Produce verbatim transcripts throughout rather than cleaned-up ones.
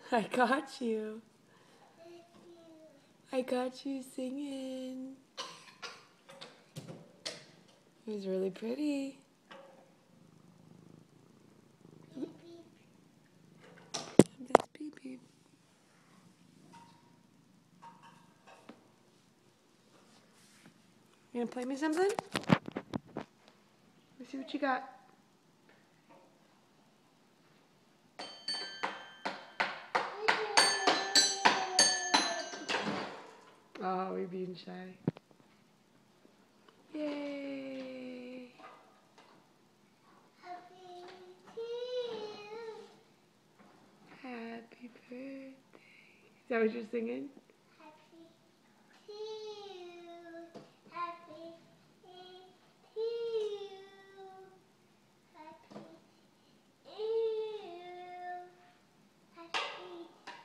I got you. I got you singing. It was really pretty. That's beep beep. You gonna play me something? Let's see what you got. Oh, you're being shy. Yay! Happy to you. Happy birthday. Is that what you're singing? Happy to you. Happy to you. Happy to you. Happy,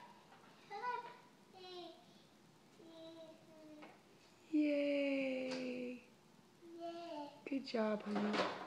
happy to you. Yay! Yeah. Good job, honey.